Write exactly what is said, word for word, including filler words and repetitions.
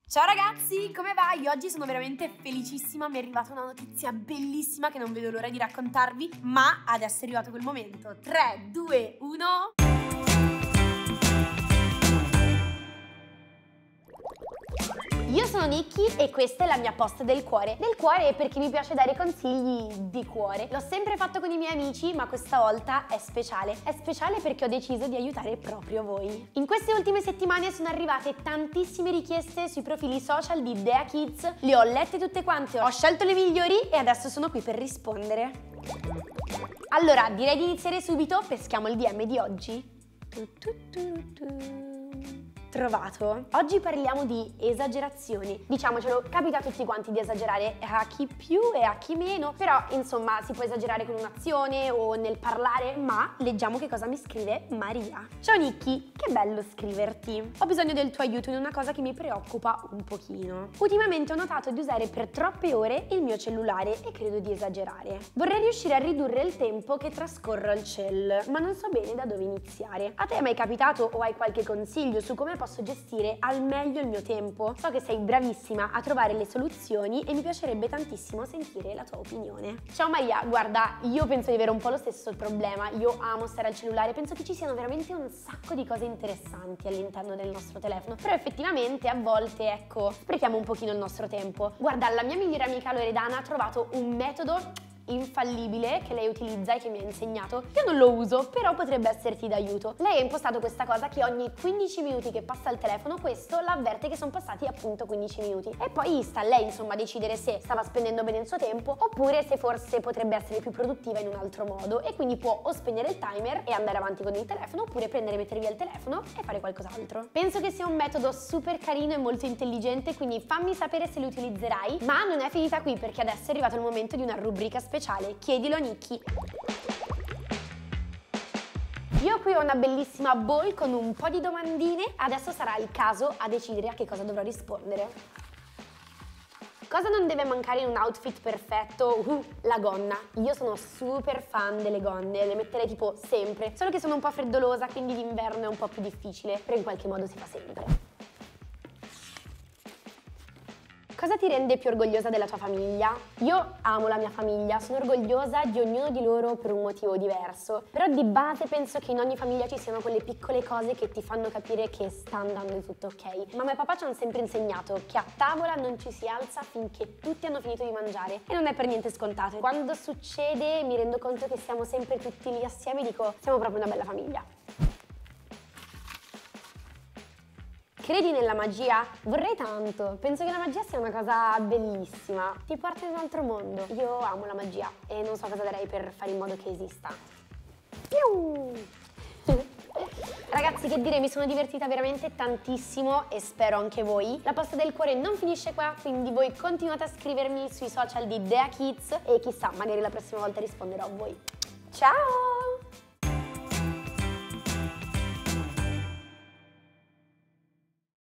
Ciao ragazzi, come va? Io oggi sono veramente felicissima, mi è arrivata una notizia bellissima che non vedo l'ora di raccontarvi, ma adesso è arrivato quel momento. tre, due, uno... Io sono Nikki e questa è la mia posta del cuore. Del cuore perché mi piace dare consigli di cuore. L'ho sempre fatto con i miei amici, ma questa volta è speciale. È speciale perché ho deciso di aiutare proprio voi. In queste ultime settimane sono arrivate tantissime richieste sui profili social di Dea Kids. Le ho lette tutte quante, ho scelto le migliori e adesso sono qui per rispondere. Allora, direi di iniziare subito. Peschiamo il D M di oggi. Tu, tu, tu, tu. Trovato. Oggi parliamo di esagerazioni. Diciamocelo, capita a tutti quanti di esagerare, a chi più e a chi meno, però insomma si può esagerare con un'azione o nel parlare, ma leggiamo che cosa mi scrive Maria. Ciao Nikki, che bello scriverti. Ho bisogno del tuo aiuto in una cosa che mi preoccupa un pochino. Ultimamente ho notato di usare per troppe ore il mio cellulare e credo di esagerare. Vorrei riuscire a ridurre il tempo che trascorro al cell, ma non so bene da dove iniziare. A te è mai capitato o hai qualche consiglio su come posso gestire al meglio il mio tempo? So che sei bravissima a trovare le soluzioni e mi piacerebbe tantissimo sentire la tua opinione. Ciao Maria, guarda, io penso di avere un po' lo stesso problema. Io amo stare al cellulare, penso che ci siano veramente un sacco di cose interessanti all'interno del nostro telefono, però effettivamente a volte, ecco, sprechiamo un pochino il nostro tempo. Guarda, la mia migliore amica Loredana ha trovato un metodo infallibile che lei utilizza e che mi ha insegnato. Io non lo uso, però potrebbe esserti d'aiuto. Lei ha impostato questa cosa che ogni quindici minuti che passa il telefono questo l'avverte che sono passati appunto quindici minuti e poi sta a lei insomma a decidere se stava spendendo bene il suo tempo oppure se forse potrebbe essere più produttiva in un altro modo, e quindi può o spegnere il timer e andare avanti con il telefono oppure prendere e mettere via il telefono e fare qualcos'altro. Penso che sia un metodo super carino e molto intelligente, quindi fammi sapere se lo utilizzerai, ma non è finita qui perché adesso è arrivato il momento di una rubrica speciale. Speciale, chiedilo a Nikki. Io qui ho una bellissima bowl con un po' di domandine, adesso sarà il caso a decidere a che cosa dovrò rispondere. Cosa non deve mancare in un outfit perfetto? Uh, la gonna. Io sono super fan delle gonne, le metterei tipo sempre, solo che sono un po' freddolosa, quindi d'inverno è un po' più difficile, però in qualche modo si fa sempre. Cosa ti rende più orgogliosa della tua famiglia? Io amo la mia famiglia, sono orgogliosa di ognuno di loro per un motivo diverso, però di base penso che in ogni famiglia ci siano quelle piccole cose che ti fanno capire che sta andando tutto ok. Mamma e papà ci hanno sempre insegnato che a tavola non ci si alza finché tutti hanno finito di mangiare e non è per niente scontato. Quando succede mi rendo conto che siamo sempre tutti lì assieme e dico, siamo proprio una bella famiglia. Credi nella magia? Vorrei tanto, penso che la magia sia una cosa bellissima, ti porta in un altro mondo. Io amo la magia e non so cosa darei per fare in modo che esista. Ragazzi, che dire, mi sono divertita veramente tantissimo e spero anche voi. La posta del cuore non finisce qua, quindi voi continuate a scrivermi sui social di Dea Kids e chissà, magari la prossima volta risponderò a voi. Ciao!